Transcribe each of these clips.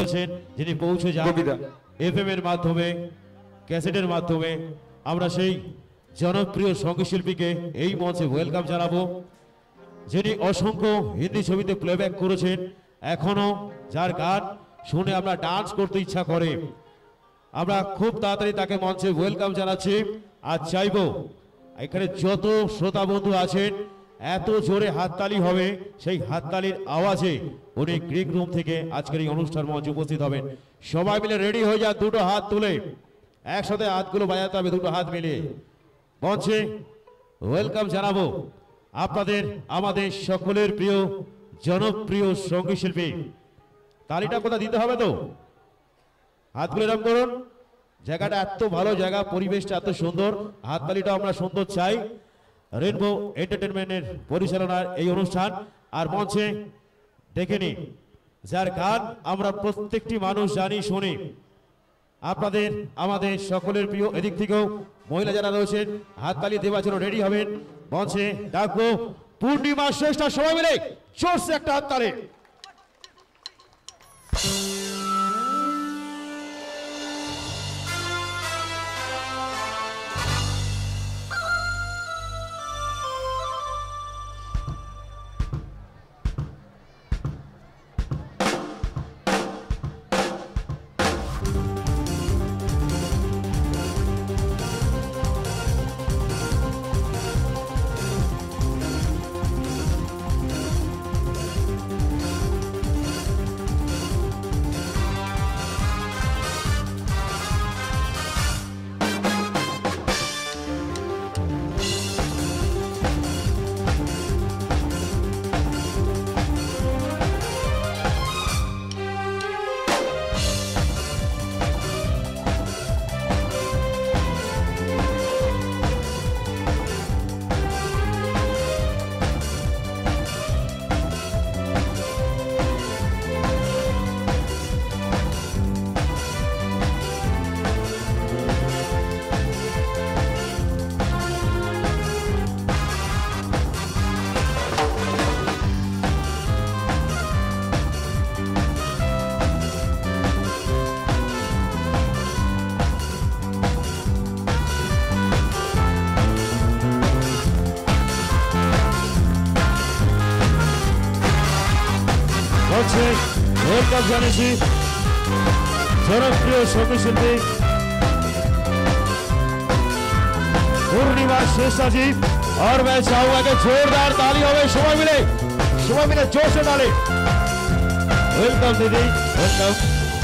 যিনি পৌঁছে যান এফএম এর মাধ্যমে, ক্যাসেটের মাধ্যমে। আমরা সেই জনপ্রিয় সঙ্গীত শিল্পীকে এই মঞ্চে ওয়েলকাম জানাবো, যিনি অসংখ্য হিন্দি ছবিতে প্লেব্যাক করেছেন। এখনো যার গান শুনে আমরা ডান্স করতে ইচ্ছা করে। আমরা খুব তাড়াতাড়ি তাকে মঞ্চে ওয়েলকাম জানাচ্ছি। আর চাইবো এখানে যত শ্রোতা বন্ধু আছেন এত জোরে হাততালি হবে, সেই হাততালির আওয়াজে উনি গ্রিক রুম থেকে আজকের এই অনুষ্ঠান মঞ্চে উপস্থিত হবেন। সবাই মিলে রেডি হয়ে যান, দুটো হাত তুলে একসাথে হাতগুলো বাজাতে হবে, দুটো হাত মিলিয়ে মঞ্চে ওয়েলকাম জানাবো আপনাদের, আমাদের সকলের প্রিয় জনপ্রিয় সঙ্গীত শিল্পী। তালিটা কোথা দিতে হবে তো, হাতগুলো এরকম করুন। জায়গাটা এত ভালো জায়গা, পরিবেশটা এত সুন্দর, হাততালিটা আমরা সুন্দর চাই। রেনবো এন্টারটেনমেন্টের পরিচালনার এই অনুষ্ঠান। আর মঞ্চে দেখে নি যার গান আমরা প্রত্যেকটি মানুষ জানি শুনি, আপনাদের আমাদের সকলের প্রিয়। এদিক থেকেও মহিলা যারা রয়েছেন হাততালি দেওয়ার জন্য রেডি হবেন। মঞ্চে ডাকবো পূর্ণিমা শ্রেষ্ঠ, সবাই মিলে জোরসে একটা হাততালি। ওয়েলকাম জানিয়েছি জনপ্রিয় সঙ্গীত শিল্পী पूर्णिमा शेषा जी। और मैं चाहूंगा कि जोरदार ताली हो, सबाई मिले जोर से ताली। वेलकम दीदी, वेलकम।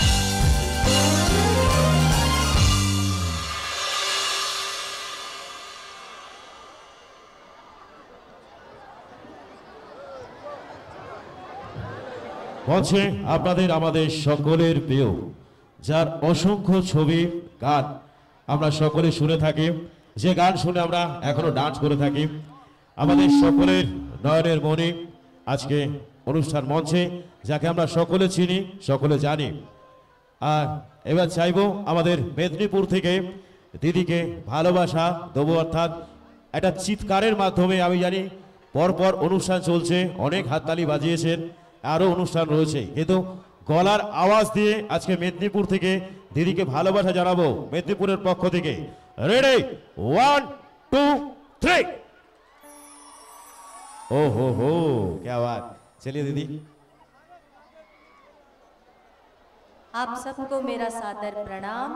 মঞ্চে আপনাদের আমাদের সকলের প্রিয়, যার অসংখ্য ছবি গান আমরা সকলে শুনে থাকি, যে গান শুনে আমরা এখনো ডান্স করে থাকি, আমাদের সকলের নয়নের মণি আজকে অনুষ্ঠান মঞ্চে, যাকে আমরা সকলে চিনি, সকলে জানি। আর এবার চাইবো আমাদের মেদিনীপুর থেকে দিদিকে ভালোবাসা দেবো, অর্থাৎ একটা চিৎকারের মাধ্যমে। আমি জানি পরপর অনুষ্ঠান চলছে, অনেক হাততালি বাজিয়েছেন, আরো অনুষ্ঠান রয়েছে, কিন্তু গলার আওয়াজ দিয়ে আজকে মেদিনীপুর থেকে দিদিকে ভালোবাসা জানাবো মেদিনীপুরের পক্ষ থেকে। রেডি, 1 2 3। ओ हो क्या बात। चलिए दीदी। आप सबको मेरा सादर प्रणाम।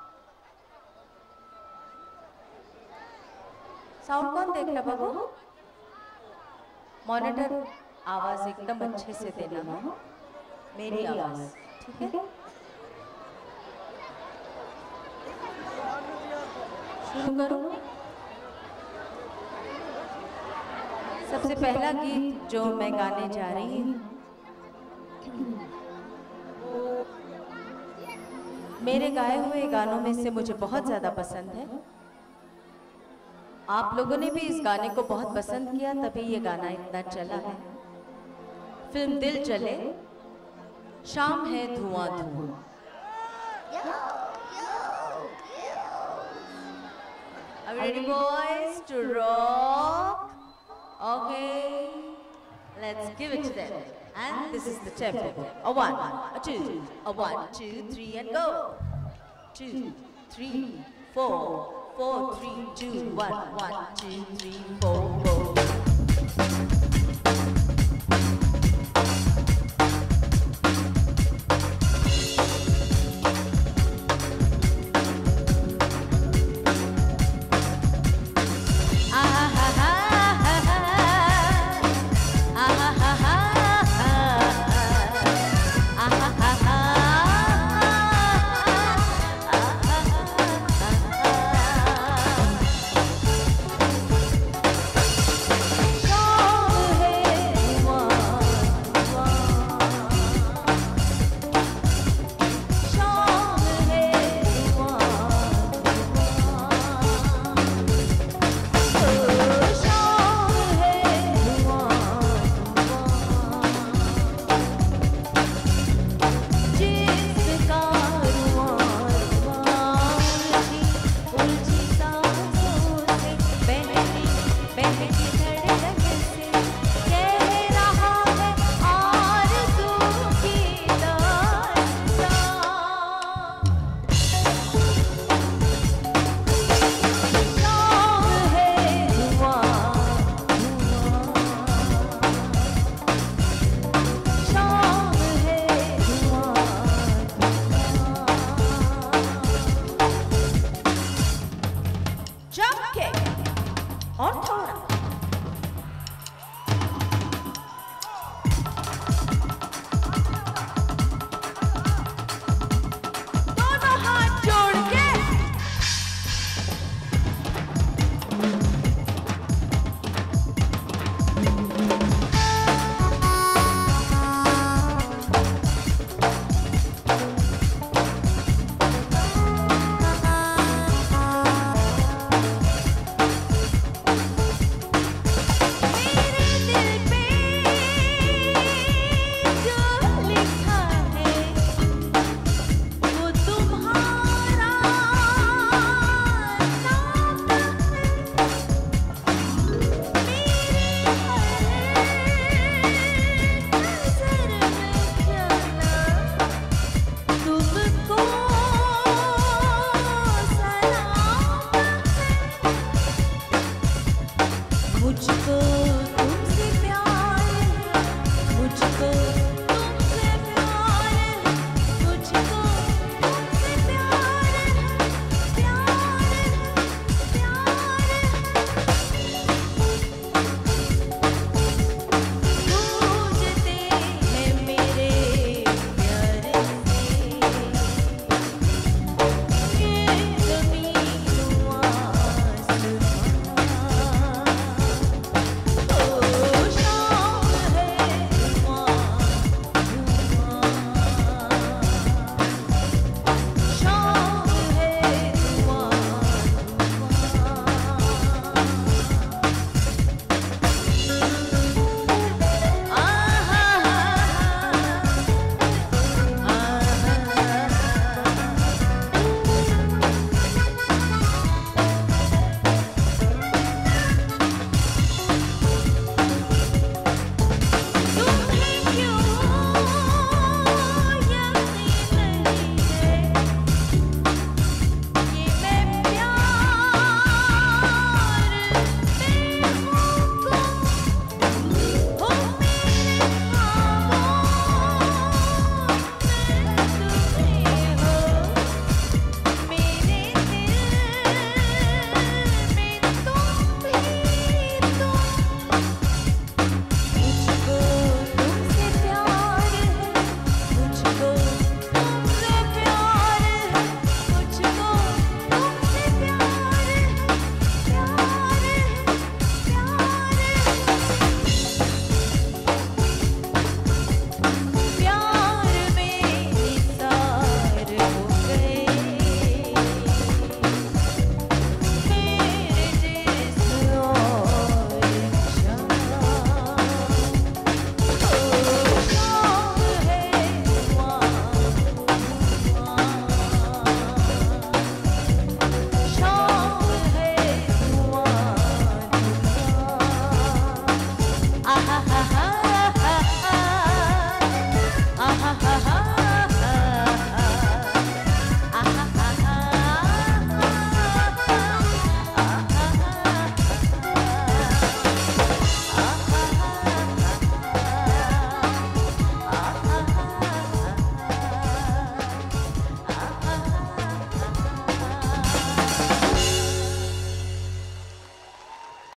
साउंड कौन देख रहा बाबू? मॉनिटर आवाज एकदम अच्छे से देना है, मेरी आवाज, ठीक है? शुरू करूं। सबसे पहला गीत जो मैं गाने जा रही हूँ, मेरे गाए हुए गानों में से मुझे बहुत ज्यादा पसंद है। आप लोगों ने भी इस गाने को बहुत पसंद किया, तभी ये गाना इतना चला है। फिल्म दिल चले, शाम है धुआं धुआं। Are you ready, boys, to rock? Okay, let's give it to them. And this is the tempo. A 1, a 2, a 1, 2, 3, and go. 2, 3, 4, 4, 3, 2, 1, 1, 2, 3, 4, 4.